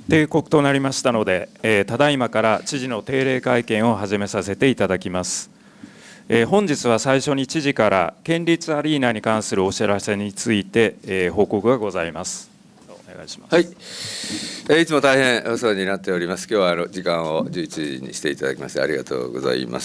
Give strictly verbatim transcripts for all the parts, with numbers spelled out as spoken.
定刻となりましたので、えー、ただいまから知事の定例会見を始めさせていただきます。えー、本日は最初に知事から県立アリーナに関するお知らせについて、えー、報告がございます。お願いします。 はい、えー、いつも大変お世話になっております。今日はあの時間をじゅういちじにしていただきましてありがとうございます。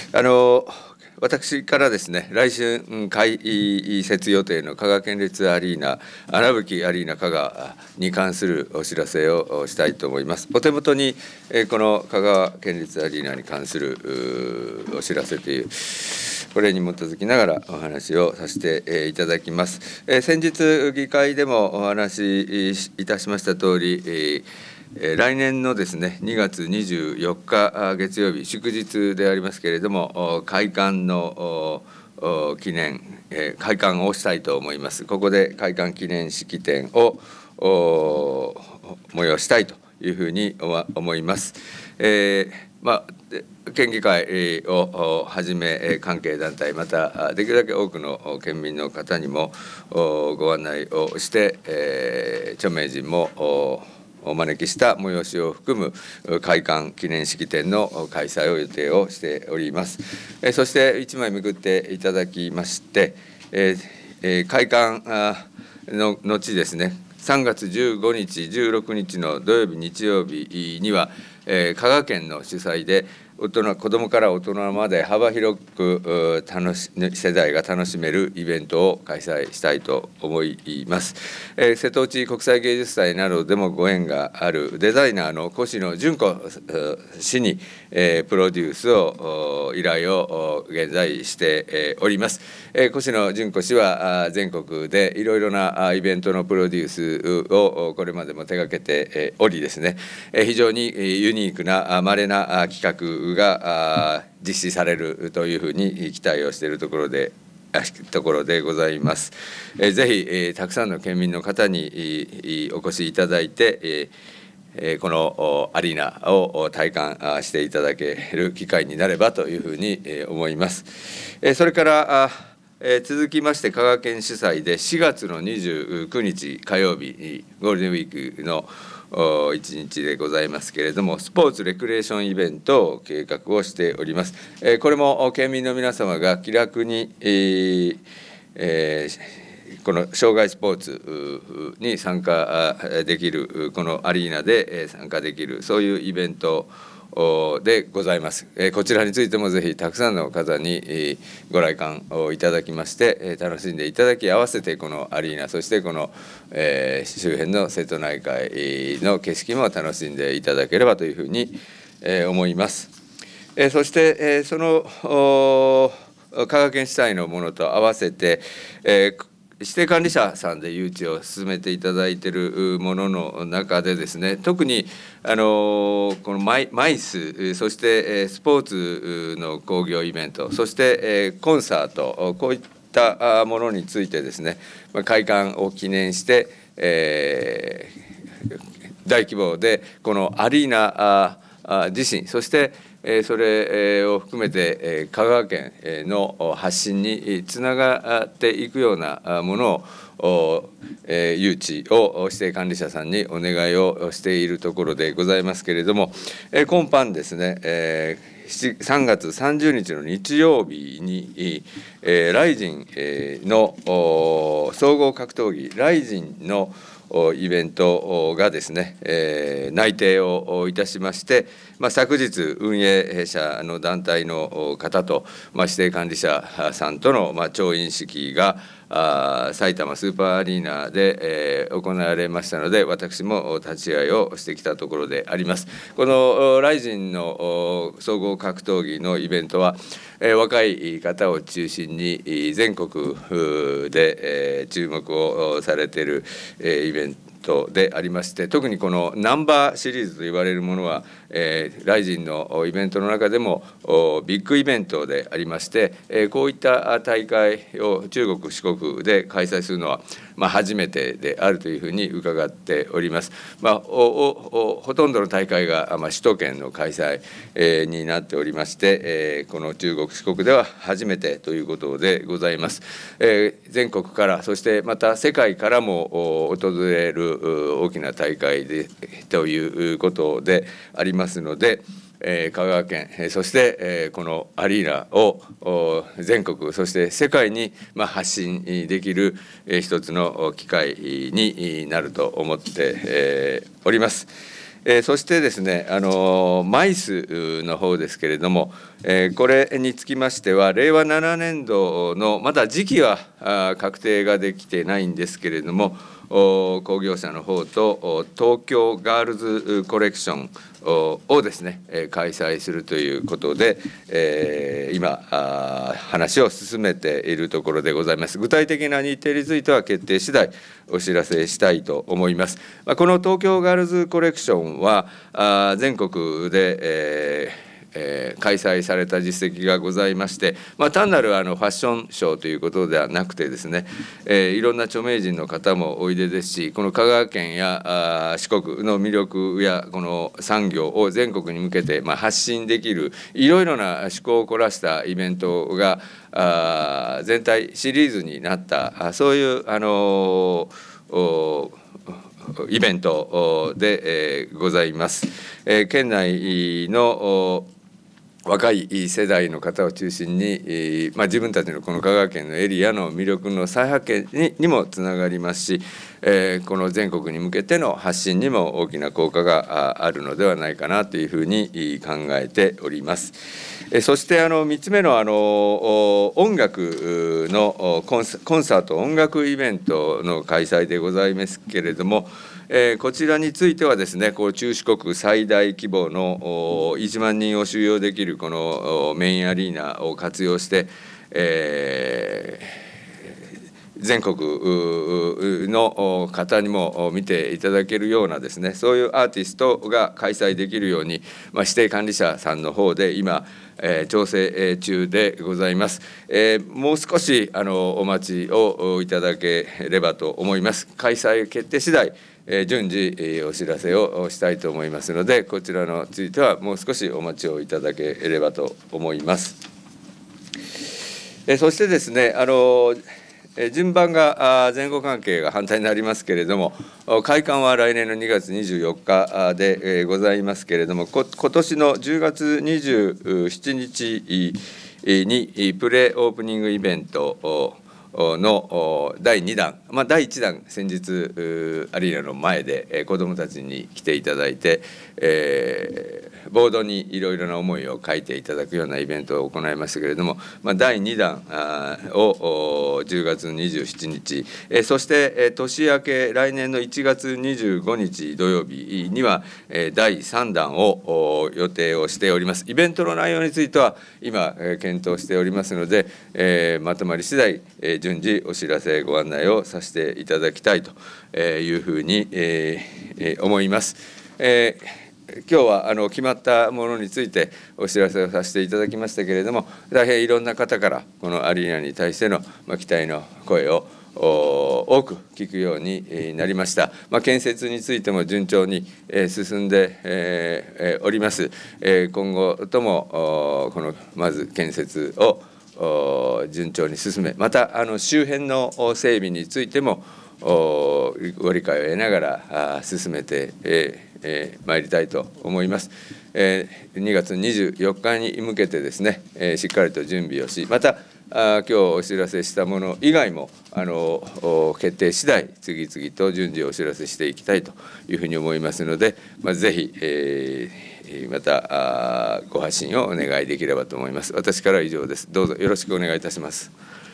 あの私からですね、来春開設予定の香川県立アリーナ、荒吹アリーナ香川に関するお知らせをしたいと思います。お手元にこの香川県立アリーナに関するお知らせという、これに基づきながらお話をさせていただきます。先日議会でもお話しいたしました通り、来年のですねにがつにじゅうよっか月曜日、祝日でありますけれども、開館の記念、開館をしたいと思います。ここで開館記念式典を催したいというふうに思います。えーまあ、県議会をはじめ関係団体、またできるだけ多くの県民の方にもご案内をして、えー、著名人もお招きした催しを含む開館記念式典の開催を予定をしております。そしていちまいめくっていただきまして、開館の後ですね、さんがつじゅうごにち、じゅうろくにちの土曜日、日曜日には、香川県の主催で大人、子どもから大人まで幅広く楽し世代が楽しめるイベントを開催したいと思います。えー、瀬戸内国際芸術祭などでもご縁があるデザイナーの越野純子氏に、えー、プロデュースを依頼を現在しております。えー、越野純子氏は全国でいろいろなイベントのプロデュースをこれまでも手がけておりですね、非常にユニークな稀な企画が実施されるというふうに期待をしているところでところでございます。ぜひたくさんの県民の方にお越しいただいて、このアリーナを体感していただける機会になればというふうに思います。それから続きまして、香川県主催でしがつのにじゅうくにち火曜日、ゴールデンウィークのいちにちでございますけれども、スポーツレクレーションイベントを計画をしております。これも県民の皆様が気楽に、えーえー、この障害スポーツに参加できる、このアリーナで参加できる、そういうイベントでございます。こちらについてもぜひたくさんの方にご来館をいただきまして、楽しんでいただき、合わせてこのアリーナ、そしてこの周辺の瀬戸内海の景色も楽しんでいただければというふうに思います。そしてその香川県主催のものと合わせて、指定管理者さんで誘致を進めていただいているものの中でですね、特にあのこのマイ、マイス、そしてスポーツの興行イベント、そしてコンサート、こういったものについてですね、開館を記念して、えー、大規模でこのアリーナ自身、そしてそれを含めて香川県の発信につながっていくようなものを誘致を指定管理者さんにお願いをしているところでございますけれども、今般ですね、さんがつさんじゅうにちの日曜日にライジンの総合格闘技ライジンのイベントがですね、えー、内定をいたしまして、まあ、昨日運営者の団体の方と、まあ、指定管理者さんとの、まあ、調印式があ埼玉スーパーアリーナで、えー、行われましたので、私も立ち会いをしてきたところであります。このライジンの総合格闘技のイベントは、えー、若い方を中心に全国で、えー、注目をされている、えー、イベントでありまして、特にこのナンバーシリーズと言われるものは、えー、ライジンのイベントの中でもビッグイベントでありまして、えー、こういった大会を中国四国で開催するのは、まあ、初めてであるというふうに伺っております。まあ、おおほとんどの大会が、まあ、首都圏の開催、えー、になっておりまして、えー、この中国四国では初めてということでございます。えー、全国から、そしてまた世界からも訪れる大きな大会でということでありますので、えー、香川県、えー、そして、えー、このアリーナを全国そして世界に、まあ、発信できる、えー、一つの機会になると思って、えー、おります。えー、そしてですね、あのマイスの方ですけれども、えー、これにつきましてはれいわななねんどのまだ時期はあ確定ができてないんですけれども、工業者の方と東京ガールズコレクションをですね開催するということで、えー、今話を進めているところでございます。具体的な日程については決定次第お知らせしたいと思います。この東京ガールズコレクションは全国で、えーえー、開催された実績がございまして、まあ、単なるあのファッションショーということではなくてですね、えー、いろんな著名人の方もおいでですし、この香川県やあ四国の魅力やこの産業を全国に向けて、まあ、発信できるいろいろな趣向を凝らしたイベントがあ全体シリーズになったそういうあのイベントで、えー、ございます。えー、県内の若い世代の方を中心に、まあ、自分たちのこの香川県のエリアの魅力の再発見 に, にもつながりますし、えー、この全国に向けての発信にも大きな効果があるのではないかなというふうに考えております。えー、そしてあのみっつめのあの音楽のコンサート音楽イベントの開催でございますけれども、えー、こちらについてはですね、こう中四国最大規模のいちまんにんを収容できるこのメインアリーナを活用して、えー、全国の方にも見ていただけるようなですね、そういうアーティストが開催できるように、まあ、指定管理者さんの方で今、えー、調整中でございます。えー、もう少しあのお待ちをいただければと思います。開催決定次第順次お知らせをしたいと思いますので、こちらについてはもう少しお待ちをいただければと思います。そしてですね、あの順番が前後関係が反対になりますけれども、開館は来年のにがつにじゅうよっかでございますけれども、今年のじゅうがつにじゅうしちにちにプレオープニングイベントをのだいにだん、まあ、だいいちだん先日アリーナの前で子どもたちに来ていただいて、えー、ボードにいろいろな思いを書いていただくようなイベントを行いましたけれども、まあ、だいにだんをじゅうがつにじゅうしちにち、そして年明け来年のいちがつにじゅうごにち土曜日にはだいさんだんを予定をしております。イベントの内容については今検討しておりますので、えー、まとまり次第順次お知らせご案内をさせていただきたいというふうに思います。えー、今日はあの決まったものについてお知らせをさせていただきましたけれども、大変いろんな方からこのアリーナに対しての期待の声を多く聞くようになりました。まあ、建設についても順調に進んでおります。今後ともこのまず建設を順調に進め、またあの周辺の整備についてもご理解を得ながら進めてまいりたいと思います。にがつにじゅうよっかに向けてですね、しっかりと準備をし、また今日お知らせしたもの以外もあの決定次第次々と順次お知らせしていきたいというふうに思いますので、まあ、ぜひ、えーまたご発信をお願いできればと思います。私からは以上です。どうぞよろしくお願いいたします。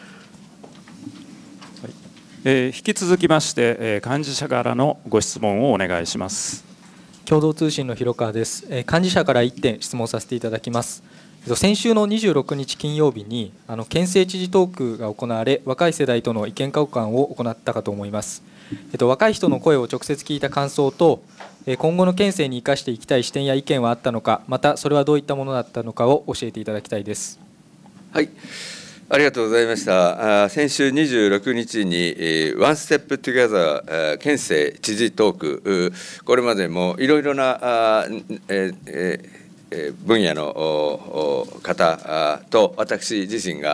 はい、えー、引き続きまして、えー、幹事社からのご質問をお願いします。 共同通信の広川です。えー、幹事社からいってん質問させていただきます。先週のにじゅうろくにち金曜日にあの県政知事トークが行われ、若い世代との意見交換を行ったかと思います。えっと、若い人の声を直接聞いた感想と、今後の県政に生かしていきたい視点や意見はあったのか、またそれはどういったものだったのかを教えていただきたいです。 はい、ありがとうございました。先週にじゅうろくにちにワンステップトゥゲザー県政知事トーク、これまでもいろいろなええ分野の方と私自身が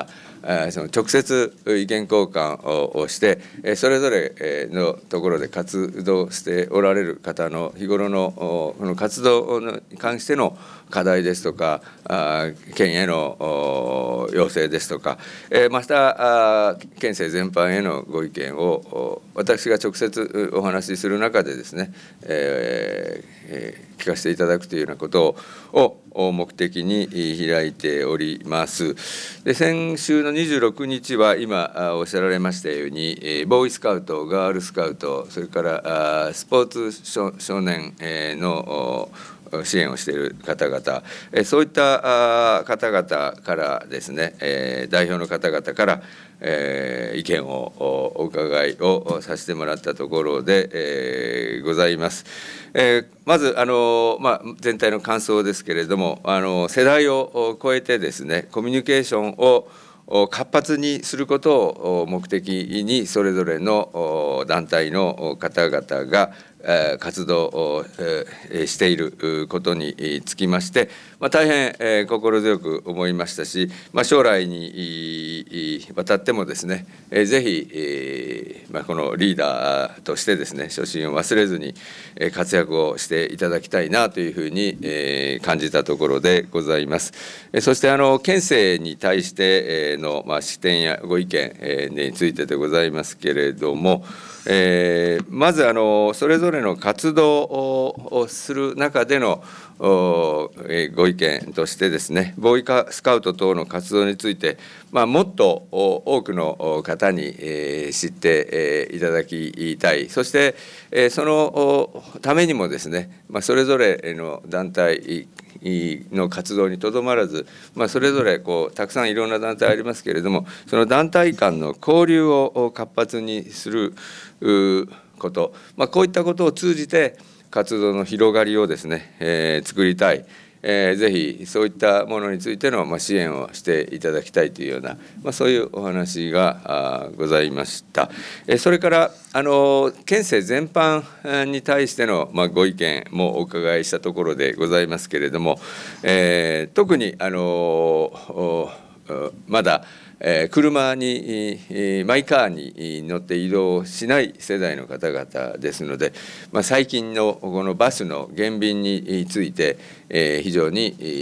その直接意見交換をしてそれぞれのところで活動しておられる方の日頃のこの活動に関しての課題ですとか県への要請ですとかまた県政全般へのご意見を私が直接お話しする中でですね、えー、聞かせていただくというようなことを目的に開いております。で先週のにじゅうろくにちは今おっしゃられましたようにボーイスカウトガールスカウトそれからスポーツ少年の支援をしている方々そういった方々からですね代表の方々から意見をお伺いをさせてもらったところでございます。まずあの、まあ、全体の感想ですけれどもあの世代を超えてですねコミュニケーションを活発にすることを目的にそれぞれの団体の方々が活動をしていることにつきまして、まあ、大変心強く思いましたし、まあ、将来にわたってもですねぜひ、まあ、このリーダーとしてですね初心を忘れずに活躍をしていただきたいなというふうに感じたところでございます。そしてあの県政に対しての、まあ、視点やご意見についてでございますけれども、えー、まずあのそれぞれの活動をする中でのご意見としてですねボーイスカウト等の活動について、まあ、もっと多くの方に知っていただきたいそしてそのためにもですね、まあ、それぞれの団体の活動にとどまらず、まあ、それぞれこうたくさんいろんな団体ありますけれどもその団体間の交流を活発にすること、まあ、こういったことを通じて活動の広がりをですね、えー、作りたい、えー、ぜひそういったものについての、まあ、支援をしていただきたいというような、まあ、そういうお話がございました。えー、それからあの県政全般に対しての、まあ、ご意見もお伺いしたところでございますけれども、えー、特にあのまだえー、車に、えー、マイカーに乗って移動しない世代の方々ですので、まあ、最近のこのバスの減便について、えー、非常に、え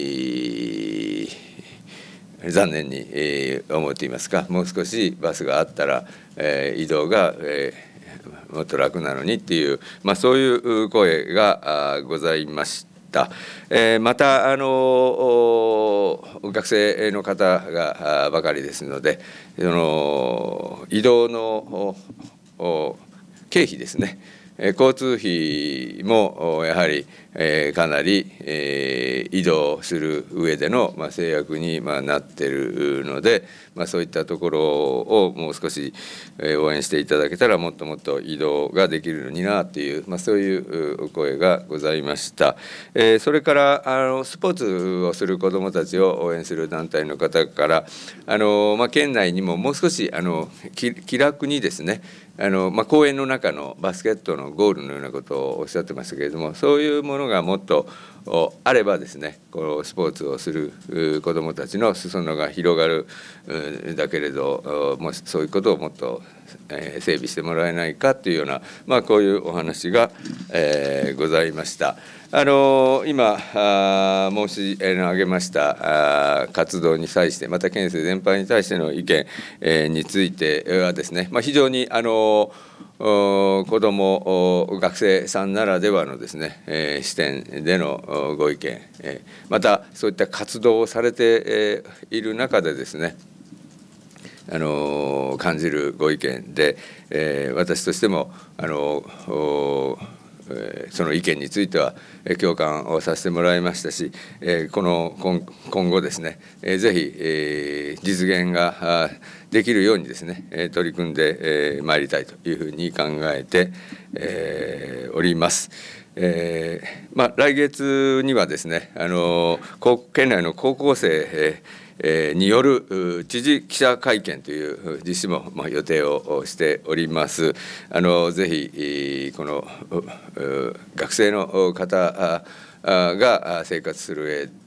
ー、残念に、えー、思っていますかもう少しバスがあったら、えー、移動が、えー、もっと楽なのにっていう、まあ、そういう声がございました。えー、またあの学生の方がばかりですのでその移動の経費ですね交通費もやはりかなり移動する上での制約になっているのでそういったところをもう少し応援していただけたらもっともっと移動ができるのになというそういうお声がございました。それからあのスポーツをする子どもたちを応援する団体の方からあの、まあ、県内にももう少しあの気楽にですねあの、まあ、公園の中のバスケットのゴールのようなことをおっしゃってましたけれどもそういうものがもっとあればですねこのスポーツをする子どもたちの裾野が広がるだけれどもそういうことをもっと整備してもらえないかというような、まあ、こういうお話が、えー、ございました。あの今あ申し上げましたあ活動に際してまた県政全般に対しての意見、えー、についてはですね、まあ、非常にあの子ども学生さんならではのですね、えー、視点でのご意見、えー、またそういった活動をされている中でですねあの感じるご意見で、えー、私としてもあのその意見については共感をさせてもらいましたしこの今後ですねぜひ実現ができるようにですね取り組んでまいりたいというふうに考えております。えーまあ、来月にはですねあの県内の高校生による知事記者会見という実施も予定をしております。あのぜひこの学生の方が生活する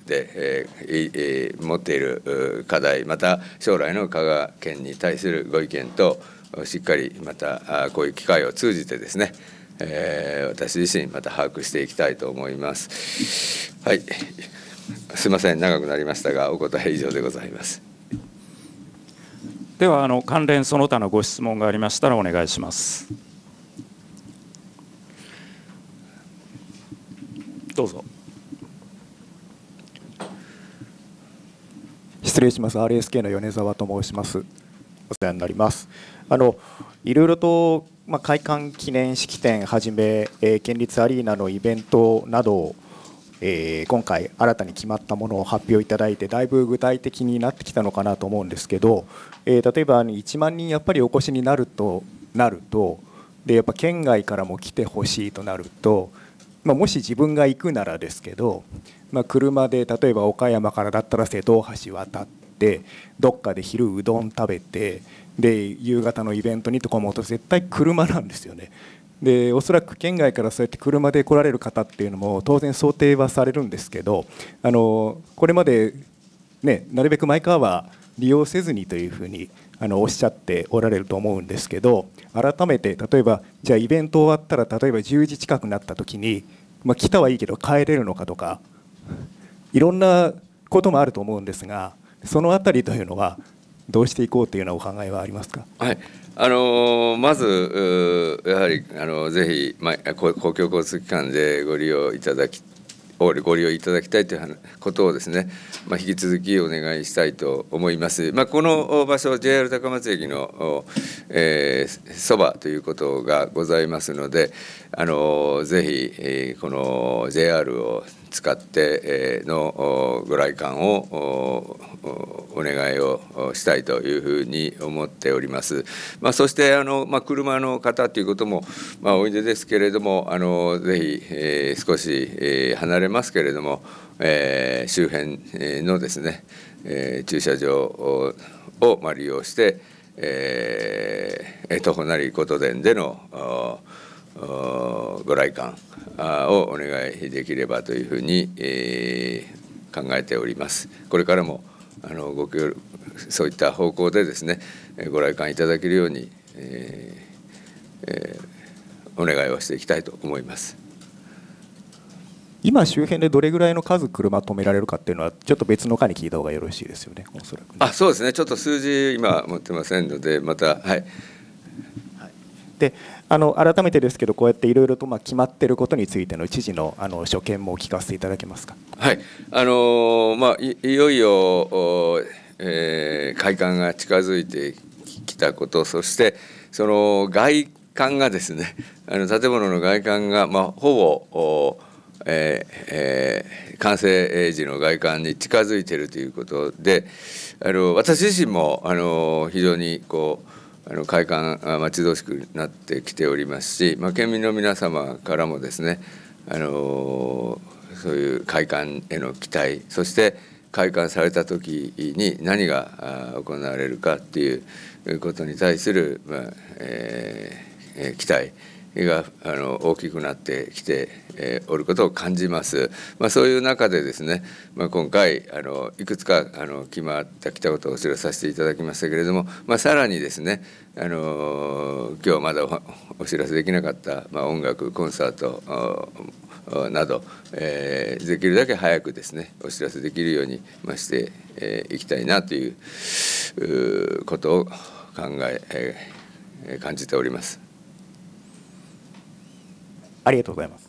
で、えーえー、持っている課題、また将来の香川県に対するご意見としっかりまたこういう機会を通じてですね、えー、私自身また把握していきたいと思います。はい、すみません、長くなりましたがお答え以上でございます。 ではあの関連その他のご質問がありましたらお願いします。どうぞ。 失礼します。アールエスケー の米沢と申します。お世話になります。あのいろいろと、まあ、開館記念式典はじめ、えー、県立アリーナのイベントなど、えー、今回新たに決まったものを発表いただいて、だいぶ具体的になってきたのかなと思うんですけど、えー、例えばいちまんにんやっぱりお越しになるとなるとで、やっぱ県外からも来てほしいとなると、まあ、もし自分が行くならですけど、まあ、車で例えば岡山からだったら瀬戸大橋渡ってどっかで昼うどん食べてで夕方のイベントにとか思うと絶対車なんですよね。でおそらく県外からそうやって車で来られる方っていうのも当然想定はされるんですけど、あのこれまで、ね、なるべくマイカーは利用せずにというふうにあのおっしゃっておられると思うんですけど、改めて例えばじゃあイベント終わったら例えばじゅうじ近くなった時に、まあ、来たはいいけど帰れるのかとかいろんなこともあると思うんですが、そのあたりというのはどうしていこうというようなお考えはありますか。 はい、あのまずやはりあのぜひ、まあ、公共交通機関でご利用いただきご利用いただきたいということをですね、まあ、引き続きお願いしたいと思います。まあ、この場所 ジェイアール 高松駅のえー、そばということがございますので、あのぜひ、えー、この ジェイアール を使ってのご来館をお願いをしたいというふうに思っております。まあ、そしてあの、まあ、車の方ということも、まあ、おいでですけれども、あのぜひ、えー、少し、えー、離れますけれども、えー、周辺のですね、えー、駐車場を、まあ、利用して、えー、徒歩なりことでんでのご来館をお願いできればというふうに、えー、考えております。これからもあのご協力そういった方向でですねご来館いただけるように、えーえー、お願いをしていきたいと思います。 今周辺でどれぐらいの数車止められるかっていうのはちょっと別の課に聞いた方がよろしいですよね。おそらくね。 あ、そうですね。ちょっと数字今持ってませんのでまたはい。 であの改めてですけど、こうやっていろいろとまあ決まっていることについての知事のあの所見も聞かせていただけますか。 はい、あのまあ、い, いよいよ、えー、開館が近づいてきたこと、そしてその外観がですね、あの建物の外観が、まあ、ほぼ、えーえー、完成時の外観に近づいているということで、あの私自身もあの非常にこうあの開館待ち遠しくなってきておりますし、まあ、県民の皆様からもですね、あのそういう開館への期待、そして開館された時に何が行われるかっていうことに対する、まあえー、期待があの大きくなってきて、えー、おることを感じます。まあ、そういう中でですね、まあ、今回あのいくつかあの決まってきたことをお知らせさせていただきましたけれども、まあ、さらにですね、あの今日まだ お, お知らせできなかった、まあ、音楽コンサートなど、えー、できるだけ早くですねお知らせできるように、まあ、してい、えー、きたいなということを考え、えー、感じております。 ありがとうございます。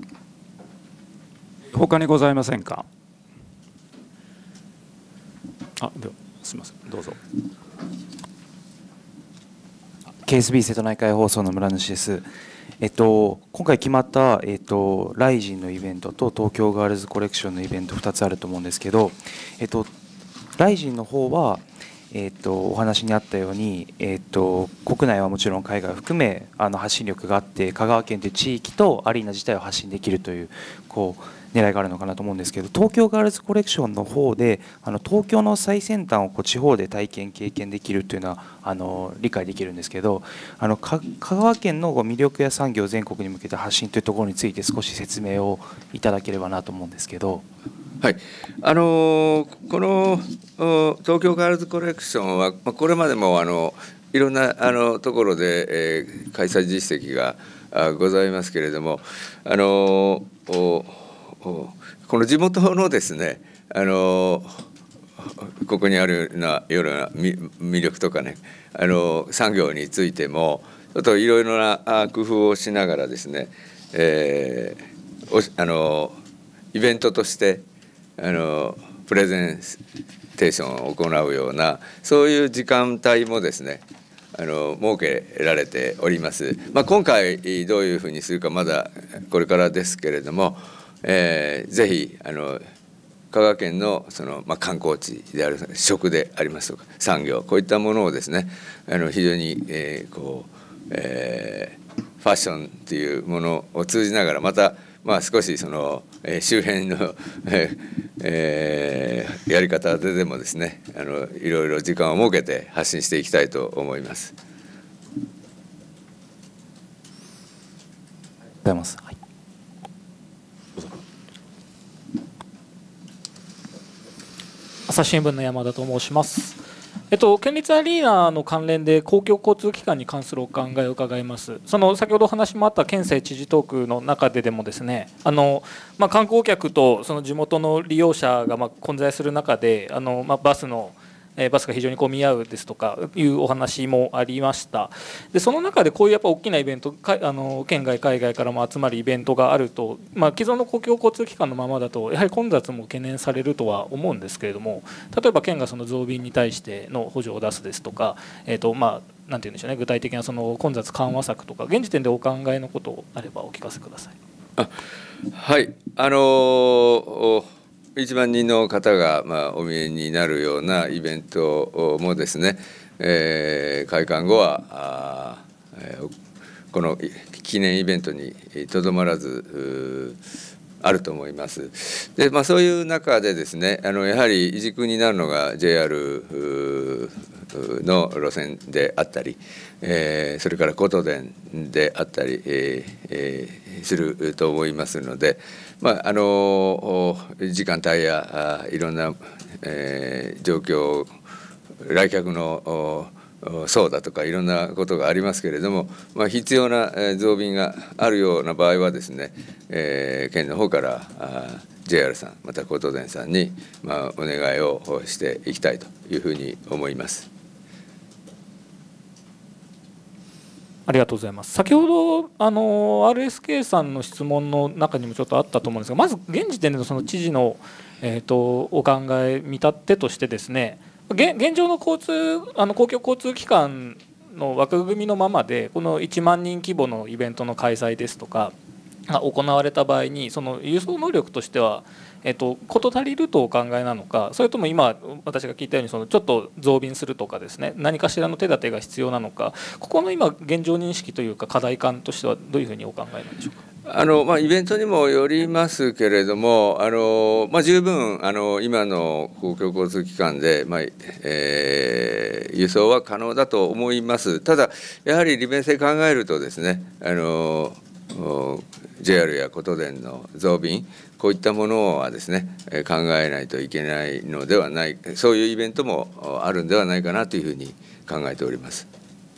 他にございませんか。あ、ではすみません、どうぞ。 ケーエスビー 瀬戸内海放送の村主です。えっと、今回決まった、えっと、ライジンのイベントと東京ガールズコレクションのイベントふたつあると思うんですけど、えっと、ライジンの方は、えっと、お話にあったように、えっと、国内はもちろん海外を含めあの発信力があって香川県という地域とアリーナ自体を発信できるという、こう狙いがあるのかなと思うんですけど、東京ガールズコレクションの方であの東京の最先端をこう地方で体験経験できるというのはあの理解できるんですけど、あの香川県の魅力や産業を全国に向けて発信というところについて少し説明をいただければなと思うんですけど。 はい、あのこの東京ガールズコレクションはこれまでもあのいろんなあのところで、えー、開催実績がございますけれども、あのこの地元のですね、あのここにあるようなような魅力とかね、あの産業についてもちょっといろいろな工夫をしながらですね、えー、あのイベントとしてあのプレゼンテーションを行うようなそういう時間帯もですねあの設けられております。まあ、今回どういうふうにするかまだこれからですけれども、えー、ぜひあの香川県のその、まあ、観光地である食でありますとか産業、こういったものをですねあの非常に、えーこうえー、ファッションというものを通じながらまたまあ少しその、えー、周辺の、えーえー、やり方ででもですねあのいろいろ時間を設けて発信していきたいと思います。 ありがとうございます。はい、 朝日新聞の山田と申します。えっと、県立アリーナの関連で公共交通機関に関するお考えを伺います。その先ほどお話もあった県政知事トークの中ででもですね、あの、まあ、観光客とその地元の利用者がまあ混在する中であの、まあ、バスのバスが非常に混み合うですとかいうお話もありました。でその中でこういうやっぱ大きなイベント、あの県外海外からも集まるイベントがあると、まあ、既存の公共交通機関のままだとやはり混雑も懸念されるとは思うんですけれども、例えば県がその増便に対しての補助を出すですとか、えーとまあ、なんて言うんでしょうね、具体的なその混雑緩和策とか現時点でお考えのことあればお聞かせください。 あはいあのーいちまんにんの方がまあお見えになるようなイベントもですね、えー、開館後はあ、えー、この記念イベントにとどまらずあると思います。で、まあ、そういう中でですねあのやはり軸になるのが ジェイアール の路線であったり、えー、それからことでんであったり、えーえー、すると思いますので、まあ、あの時間帯やいろんな、えー、状況来客のそうだとかいろんなことがありますけれども、まあ、必要な増便があるような場合はですね、えー、県の方からあ ジェイアール さんまたことでんさんに、まあ、お願いをしていきたいというふうに思います。 ありがとうございます。先ほどあの アールエスケー さんの質問の中にもちょっとあったと思うんですが、まず現時点でのその知事の、えー、とお考え見立てとしてですね、現, 現状の交通あの公共交通機関の枠組みのままでこのいちまんにん規模のイベントの開催ですとかが行われた場合にその輸送能力としてはえっと、事足りるとお考えなのか、それとも今私が聞いたようにそのちょっと増便するとかですね、何かしらの手立てが必要なのか、ここの今現状認識というか課題感としてはどういうふうにお考えなんでしょうか。 あのまあ、イベントにもよりますけれども、あの、まあ、十分あの今の公共交通機関で、まあえー、輸送は可能だと思います。ただやはり利便性考えるとですね、あの ジェイアール やことでんの増便、こういったものはですね考えないといけないのではない、そういうイベントもあるんではないかなというふうに考えております。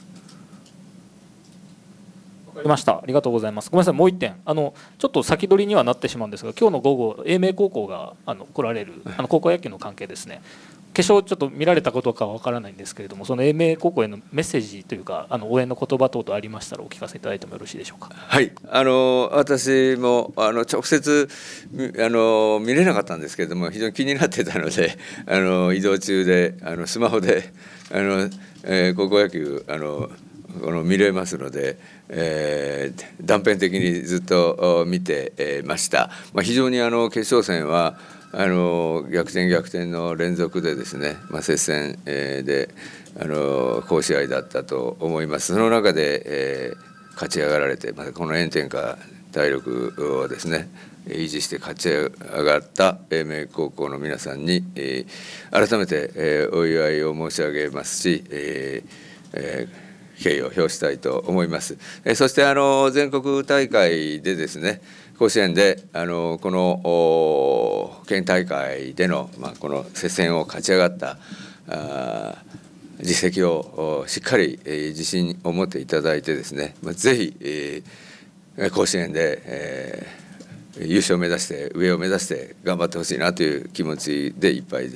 わかりました。ありがとうございます。ごめんなさい、もう一点、あのちょっと先取りにはなってしまうんですが、今日の午後英明高校があの来られるあの高校野球の関係ですね。決勝ちょっと見られたことかは分からないんですけれども、その英明高校へのメッセージというかあの応援の言葉等々ありましたらお聞かせいただいてもよろしいでしょうか。 はい、あの私もあの直接あの見れなかったんですけれども非常に気になってたので、あの移動中であのスマホであの、えー、高校野球あのこの見れますので、えー、断片的にずっと見てました。まあ、非常にあの決勝戦はあの逆転逆転の連続でですね、まあ、接戦、えー、であの好試合だったと思います。その中で、えー、勝ち上がられて、またこの炎天下体力をですね維持して勝ち上がった英明高校の皆さんに、えー、改めて、えー、お祝いを申し上げますし、えーえー、敬意を表したいと思います。えー、そしてあの全国大会でですね甲子園であのこの県大会での、まあ、この接戦を勝ち上がったあ実績をしっかり、えー、自信を持っていただいてですね、まあ、ぜひ、えー、甲子園で、えー、優勝を目指して上を目指して頑張ってほしいなという気持ちでいっぱいです。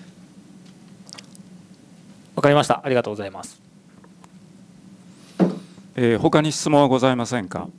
わかりました。ありがとうございます。 えー、他に質問はございませんか。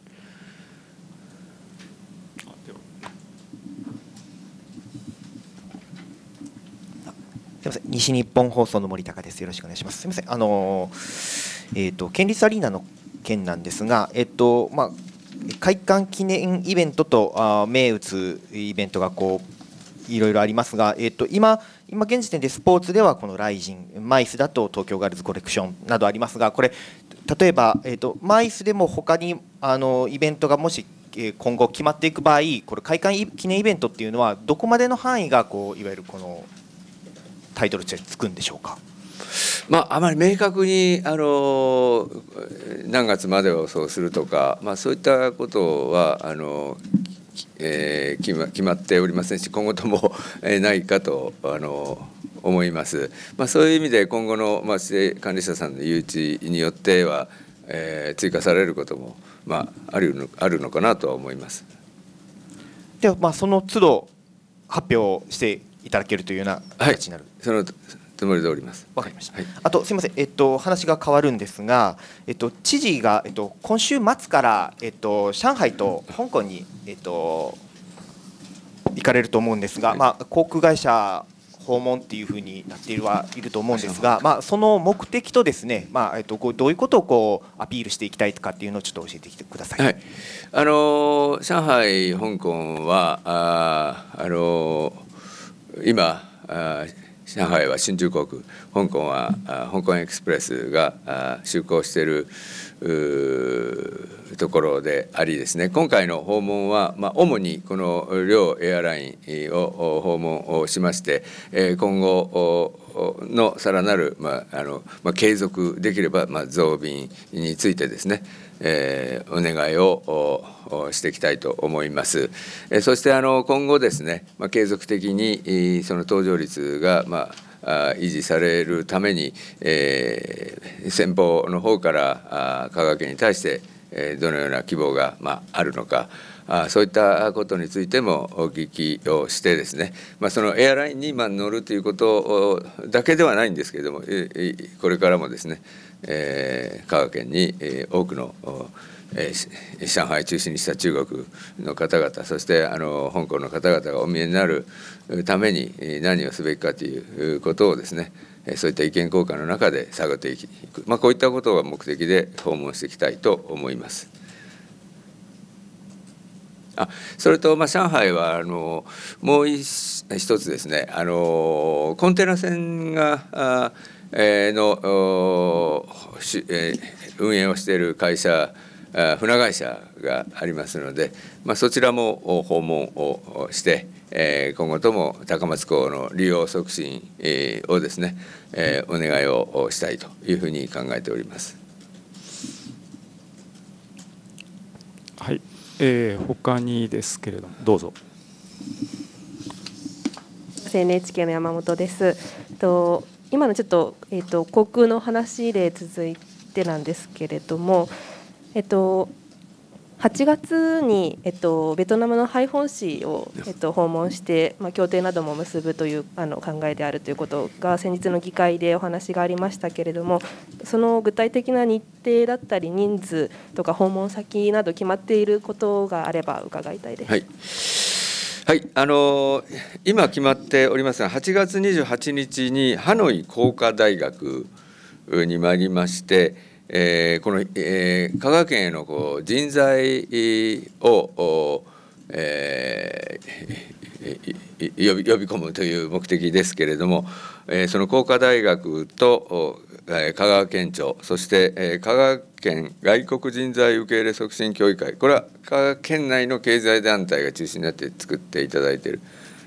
すみません、西日本放送の森高です。よろしくお願いします。すみません、あのえっ、ー、と県立アリーナの件なんですが、えっ、ー、とまあ開館記念イベントとあ銘打つイベントがこういろいろありますが、えっ、ー、と今今現時点でスポーツではこのライジン、マイスだと東京ガールズコレクションなどありますが、これ例えばえっ、ー、とマイスでも他にあのイベントがもし今後決まっていく場合、これ開館記念イベントっていうのはどこまでの範囲がこういわゆるこのタイトルとしてつくんでしょうか。 まあ、あまり明確にあの何月までをそうするとか、まあ、そういったことはあの、えー、決ま、決まっておりませんし、今後ともないかとあの思います。まあ、そういう意味で今後の、まあ、指定管理者さんの誘致によっては、えー、追加されることも、まあ、あるの、あるのかなとは思います。 では、まあ、その都度発表していただけるというような形になる、 はい、そのつもりでおります。 わかりました。はい、あとすみません、えっと話が変わるんですが、えっと知事がえっと今週末からえっと上海と香港にえっと行かれると思うんですが、はい、まあ航空会社訪問っていうふうになっているはいると思うんですが、まあその目的とですね、まあえっとこうどういうことをこうアピールしていきたいとかっていうのをちょっと教えてきてください。 はい、あの上海、香港はああの今あ上海は新中国、香港は香港エクスプレスが就航しているところでありですね、今回の訪問は、まあ、主にこの両エアラインを訪問をしまして、今後のさらなる、まああのまあ、継続できれば、まあ、増便についてですね、えー、お願いをしていきたいと思います。えー、そしてあの今後ですね、まあ、継続的にその搭乗率が、まあ、維持されるために、えー、先方の方から香川県に対して、えー、どのような希望が、まあ、あるのか、あそういったことについてもお聞きをしてですね、まあ、そのエアラインにまあ乗るということだけではないんですけれども、これからもですね、えー、香川県に多くの、えー、上海中心にした中国の方々、そしてあの香港の方々がお見えになるために何をすべきかということをですね、そういった意見交換の中で探っていく、まあ、こういったことが目的で訪問していきたいと思います。あそれと、まあ、上海はあのもう一つですね、あのコンテナ船があ、えー、のし、えー、運営をしている会社、船会社がありますので、まあ、そちらも訪問をして、えー、今後とも高松港の利用促進、えー、をですね、えー、お願いをしたいというふうに考えております。 はい、えー、他にですけれどもどうぞ。 エヌエイチケー の山本です。と今のちょっと、えー、と航空の話で続いてなんですけれども、えっと、はちがつに、えっと、ベトナムのハイフォン市を、えっと、訪問して、まあ、協定なども結ぶというあの考えであるということが先日の議会でお話がありましたけれども、その具体的な日程だったり人数とか訪問先など決まっていることがあれば伺いたいです。 はいはい、あの今決まっておりますが、はちがつにじゅうはちにちにハノイ工科大学に参りまして、えー、この、えー、香川県へのこう人材を、えー、呼び、呼び込むという目的ですけれども、えー、その工科大学と、えー、香川県庁、そして、えー、香川県外国人材受け入れ促進協議会、これは香川県内の経済団体が中心になって作っていただいている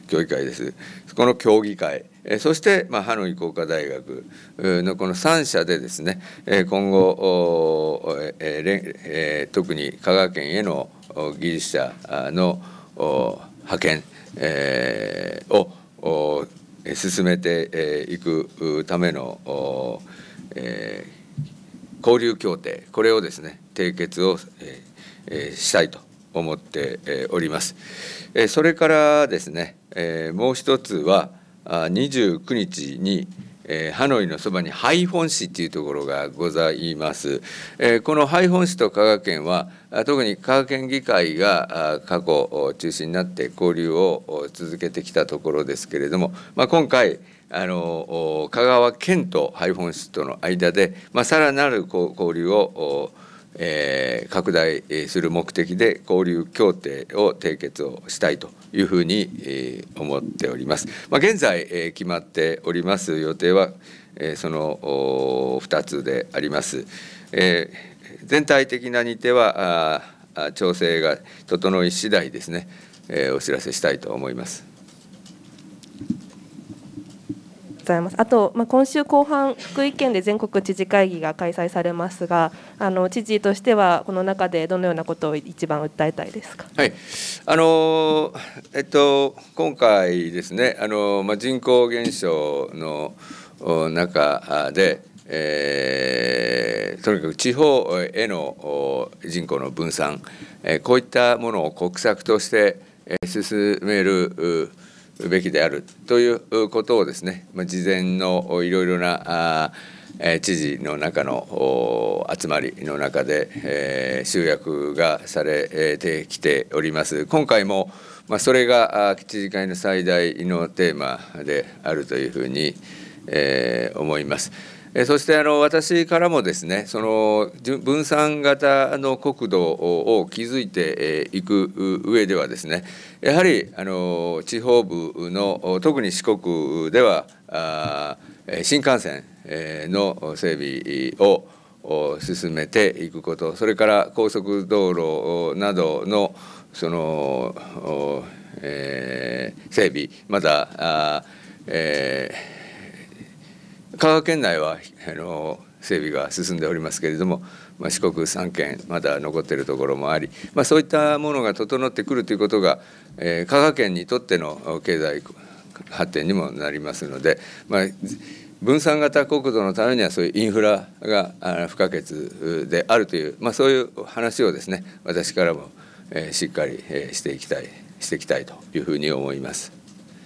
協議会です。この協議会、そして、まあ、ハノイ工科大学のこのさん社でですね、今後、えー、特に香川県への技術者の派遣、えー、を進めていくための、えー、交流協定、これをですね締結をしたいと思っております。それからですね、もう一つはにじゅうくにちにハノイのそばにハイフォン市というところがございます。このハイフォン市と香川県は特に香川県議会が過去中心になって交流を続けてきたところですけれども、まあ、今回あの香川県とハイフォン市との間で、まあ、さらなる交流をえー、拡大する目的で交流協定を締結をしたいというふうに、えー、思っております。まあ、現在、えー、決まっております予定は、えー、そのふたつであります。えー、全体的な日程はあ調整が整い次第ですね、えー、お知らせしたいと思います。 あと、まあ、今週後半、福井県で全国知事会議が開催されますが、あの知事としては、この中でどのようなことを一番訴えたいですか。 はい、あのえっと、今回ですね、あのまあ、人口減少の中で、えー、とにかく地方への人口の分散、こういったものを国策として進めるべきであるということをですね、事前のいろいろな知事の中の集まりの中で集約がされてきております。今回もそれが知事会の最大のテーマであるというふうに思います。そしてあの私からもですね、その分散型の国土を築いていく上ではですね、やはりあの地方部の特に四国では新幹線の整備を進めていくこと、それから高速道路などのその、えー、整備、また、えー香川県内はあの整備が進んでおりますけれども、まあ、四国さんけんまだ残っているところもあり、まあ、そういったものが整ってくるということが、えー、香川県にとっての経済発展にもなりますので、まあ、分散型国土のためにはそういうインフラが不可欠であるという、まあ、そういう話をですね、私からも、えー、しっかりしていきたいしていきたいというふうに思います。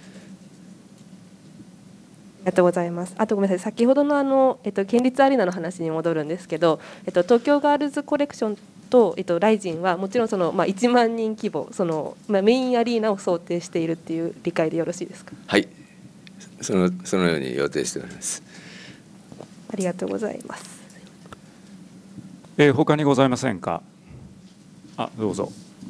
ありがとうございます。あとごめんなさい、先ほどのあの、えっと、県立アリーナの話に戻るんですけど、えっと、東京ガールズコレクションと、えっと、ライジンはもちろんその、まあ、いちまんにん規模、その、まあ、メインアリーナを想定しているっていう理解でよろしいですか。 はい、その、そのように予定しております。 ありがとうございます。 えー、他にございませんか。あ、どうぞ。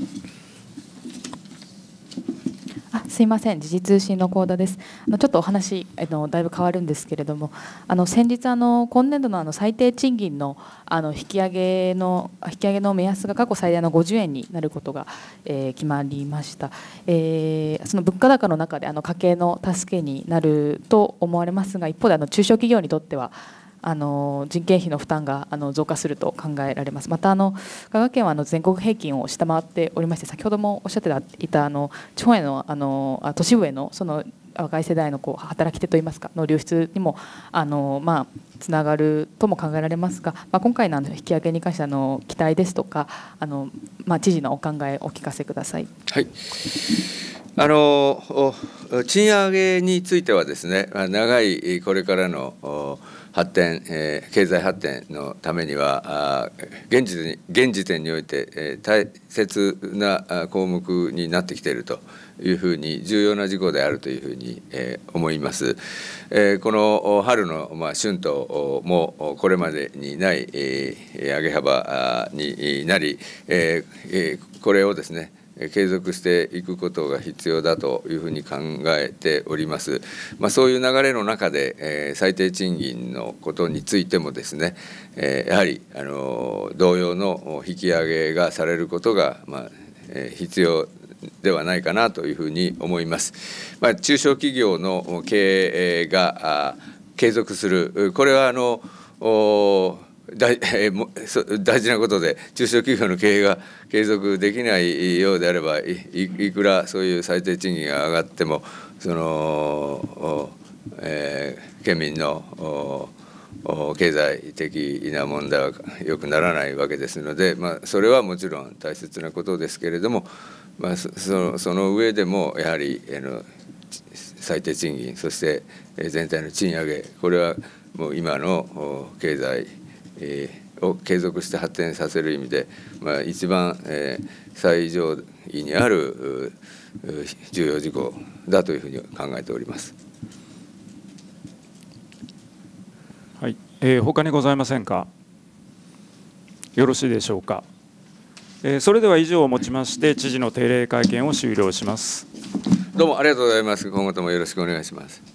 あ、すいません、時事通信の幸田です。あのちょっとお話あのだいぶ変わるんですけれども、あの先日あの今年度のあの最低賃金のあの引き上げの引き上げの目安が過去最大のごじゅうえんになることが、えー、決まりました。えー、その物価高の中であの家計の助けになると思われますが、一方であの中小企業にとってはあの人件費の負担があの増加すると考えられます。またあの香川県はあの全国平均を下回っておりまして、先ほどもおっしゃっていたあの地方へのあの都市部へのその若い世代のこう働き手といいますかの流出にもあのまあつながるとも考えられますが、まあ、今回の引き上げに関してあの期待ですとかあのまあ知事のお考えをお聞かせください。 はい。あの賃上げについてはですね、長いこれからの発展、えー、経済発展のためには現時点に、現時点において、えー、大切な項目になってきているというふうに重要な事項であるというふうに、えー、思います。えー、この春の、まあ、春闘もこれまでにない、えー、上げ幅になり、えー、これをですね継続していくことが必要だというふうに考えております。まあ、そういう流れの中で、えー、最低賃金のことについてもですね、えー、やはりあの同様の引き上げがされることが、まあえー、必要ではないかなというふうに思います。まあ、中小企業の経営が継続する、これはあの大, 大事なことで、中小企業の経営が継続できないようであれば い, いくらそういう最低賃金が上がってもその、えー、県民の経済的な問題は良くならないわけですので、まあ、それはもちろん大切なことですけれども、まあ、そ, のその上でもやはりあの最低賃金、そして全体の賃上げ、これはもう今の経済を継続して発展させる意味で、まあ、一番最上位にある重要事項だというふうに考えております。 はい、えー、他にございませんか。よろしいでしょうか。えー、それでは以上をもちまして知事の定例会見を終了します。 どうもありがとうございます。今後ともよろしくお願いします。